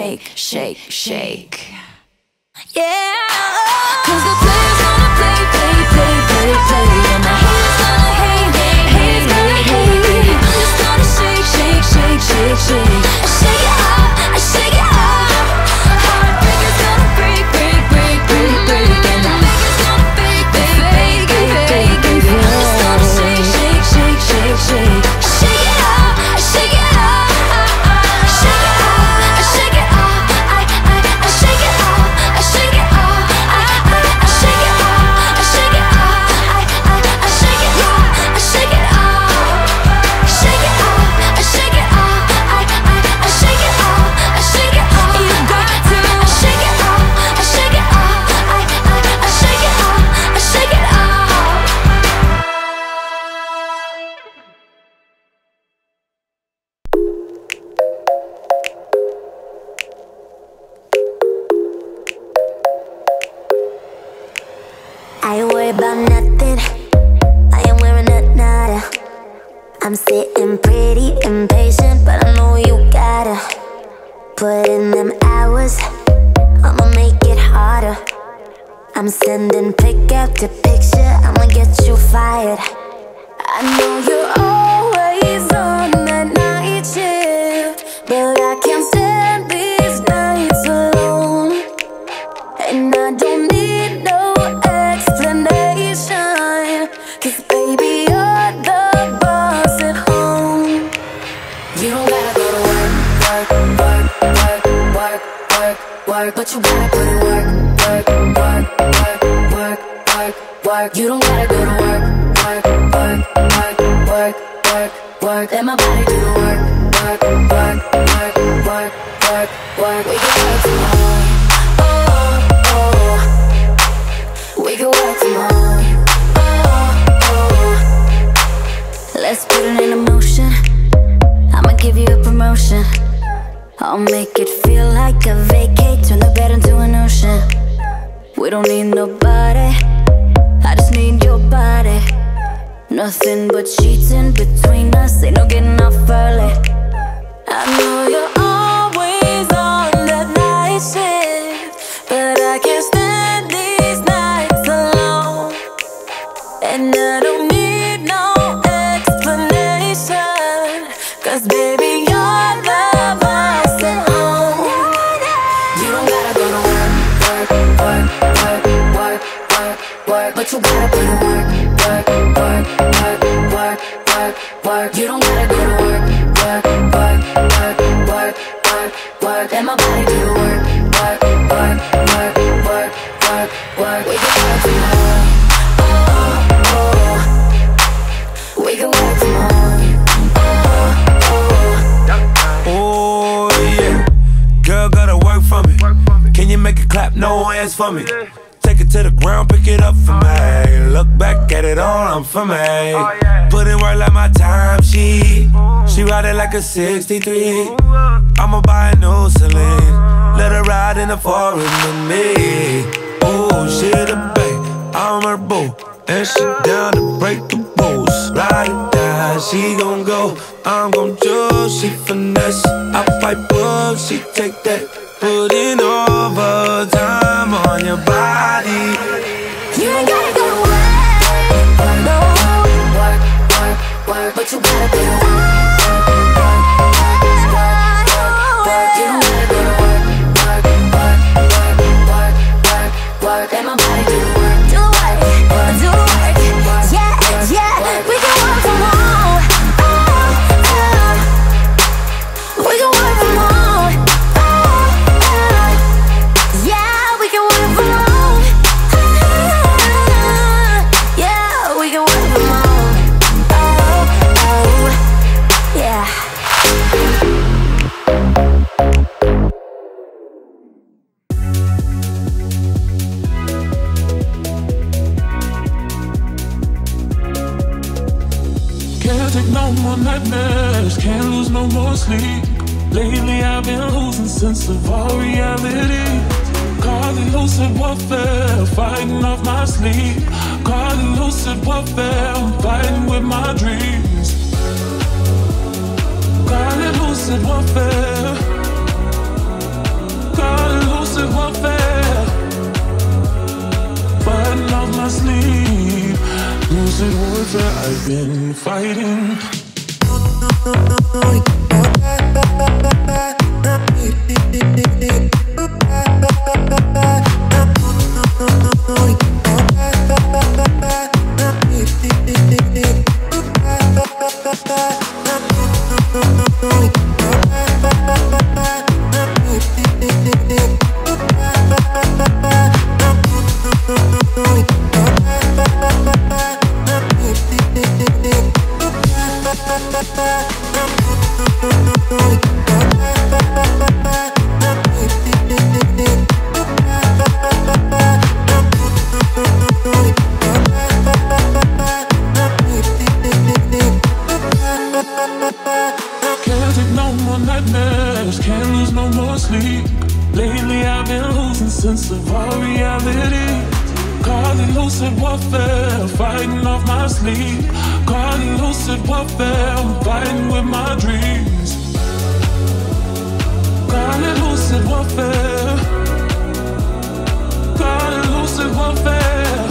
shake, shake, shake. Yeah, 'cause the players gonna play, play, play, play, play, and the haters gonna hate, hate, hate, hate, hate. I'm just gonna shake, shake, shake, shake, shake. I shake it off, I shake it off. Heartbreakers gonna break, break, break, break, break, and the fakers gonna fake, fake, fake, fake, fake. I'm just gonna shake, shake, shake, shake, shake. I shake it off, I shake it off. I shake it off, I shake it off. I shake it off, I shake it off. I shake it off, I shake it off. I shake it off, I shake it off. Shake it off, I shake it off. I shake it off, I shake it off. You got to shake it off, I shake it off. I shake it off, I shake it off. I ain't worried about nothing. I ain't wearing a nada. I'm sitting pretty impatient, but I know you gotta put in them hours. I'ma make it harder. I'm sending pick after picture. I'ma get you fired. I know you're always on that night shift, but I can't stand these nights alone. And I don't need no explanation, 'cause baby, you're the boss at home. You don't gotta go to work, work, work, work, work, work, work, but you gotta put in work, work, work, work, work, work, work. You don't gotta go to work, work, work, work, work, work, work. Let my body do the work, work, work, work, work, work, work. We can work tomorrow. Oh, oh. We can work tomorrow. Oh, oh. Let's put it in motion. I'ma give you a promotion. I'll make it feel like a vacate. Turn the bed into an ocean. We don't need nobody, I just need your body. Nothing but sheets in between us. Ain't no getting off early. I know you're always on that night shift, but I can't stand these nights alone. And I don't need no explanation, 'cause baby, you're the boss at home. You don't gotta go to work, work, work, work, work, work, work, but you gotta put in work, work, work, work, work, work, work. You don't gotta go to work, work, work, work, work, work, work. Let my body do the work, work, work, work, work, work, work. We can work tomorrow. Oh, oh. We can work tomorrow. Oh, oh. Oh yeah, girl gotta work for me. Can you make it clap? No hands for me. Take it to the ground, pick it up for me. Look back at it all, I'm for me. Put in work like my time she ride it like a 63. I'ma buy a new Celine, let her ride in the forest with me. Oh, she the bae, I'm her boo, and she down to break the rules. Ride or die, she gon' go, I'm gon' choose. She finesse, I fight up, she take that. Put in overtime on your body. You ain't gotta go to work, no. Work, work, work, but you gotta put in work. You don't gotta go to work, work, work, work, work, work, work. Let my body do the work. Do the work, do the work. Yeah, yeah, we can work from home. We can work from home. Yeah, we can work from home. Yeah, we can work from home. Oh, yeah. Can't take no more nightmares, can't lose no more sleep. Lately I've been losing sense of all reality. Call it lucid warfare, fighting off my sleep. Call it lucid warfare, I'm fighting with my dreams. Call it lucid warfare. Music warfare I've been fighting. Can't take no more nightmares, can't lose no more sleep. Lately I've been losing sense of all reality. Call it lucid warfare, fighting off my sleep. Call it lucid warfare, I'm fighting with my dreams. Call it lucid warfare. Call it lucid warfare,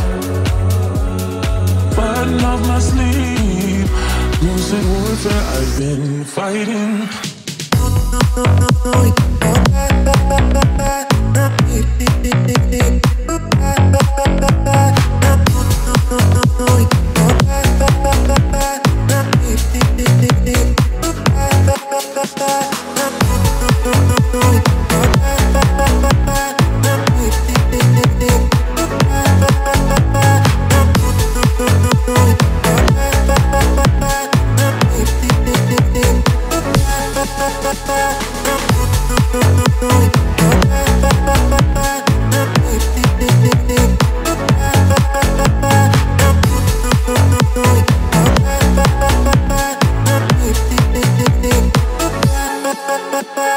fighting off my sleep. Lucid warfare I've been fighting. Bye.